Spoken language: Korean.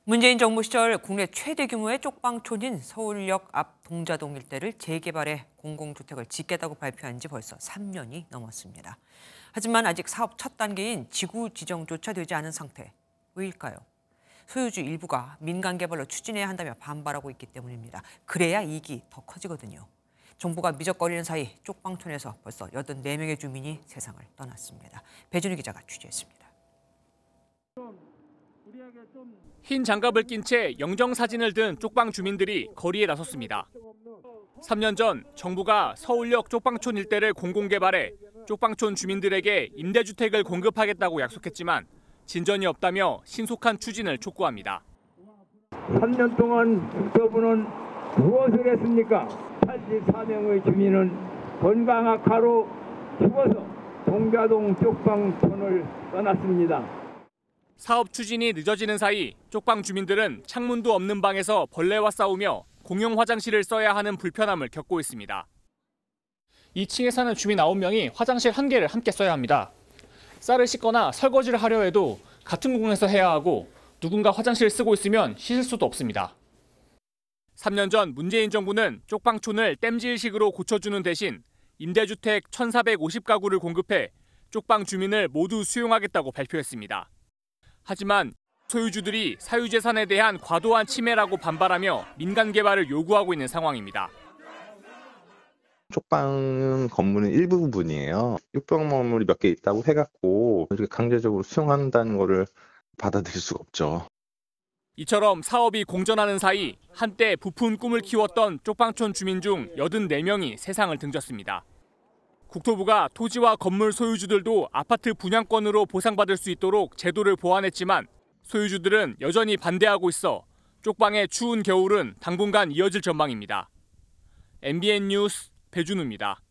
문재인 정부 시절 국내 최대 규모의 쪽방촌인 서울역 앞 동자동 일대를 재개발해 공공주택을 짓겠다고 발표한 지 벌써 3년이 넘었습니다. 하지만 아직 사업 첫 단계인 지구 지정조차 되지 않은 상태. 왜일까요? 소유주 일부가 민간 개발로 추진해야 한다며 반발하고 있기 때문입니다. 그래야 이익이 더 커지거든요. 정부가 미적거리는 사이 쪽방촌에서 벌써 84명의 주민이 세상을 떠났습니다. 배준우 기자가 취재했습니다. 흰 장갑을 낀 채 영정사진을 든 쪽방 주민들이 거리에 나섰습니다. 3년 전 정부가 서울역 쪽방촌 일대를 공공개발해 쪽방촌 주민들에게 임대주택을 공급하겠다고 약속했지만 진전이 없다며 신속한 추진을 촉구합니다. 3년 동안 국토부는 무엇을 했습니까? 84명의 주민은 건강 악화로 죽어서 동자동 쪽방촌을 떠났습니다. 사업 추진이 늦어지는 사이 쪽방 주민들은 창문도 없는 방에서 벌레와 싸우며 공용 화장실을 써야 하는 불편함을 겪고 있습니다. 2층에 사는 주민 9명이 화장실 1개를 함께 써야 합니다. 쌀을 씻거나 설거지를 하려 해도 같은 공간에서 해야 하고 누군가 화장실을 쓰고 있으면 씻을 수도 없습니다. 3년 전 문재인 정부는 쪽방촌을 땜질식으로 고쳐주는 대신 임대주택 1,450가구를 공급해 쪽방 주민을 모두 수용하겠다고 발표했습니다. 하지만 소유주들이 사유재산에 대한 과도한 침해라고 반발하며 민간 개발을 요구하고 있는 상황입니다. 쪽방 건물은 일부분이에요. 육방 건물이 몇 개 있다고 해갖고 이렇게 강제적으로 수용한다는 거를 받아들일 수가 없죠. 이처럼 사업이 공전하는 사이 한때 부푼 꿈을 키웠던 쪽방촌 주민 중 84명이 세상을 등졌습니다. 국토부가 토지와 건물 소유주들도 아파트 분양권으로 보상받을 수 있도록 제도를 보완했지만 소유주들은 여전히 반대하고 있어 쪽방의 추운 겨울은 당분간 이어질 전망입니다. MBN 뉴스 배준우입니다.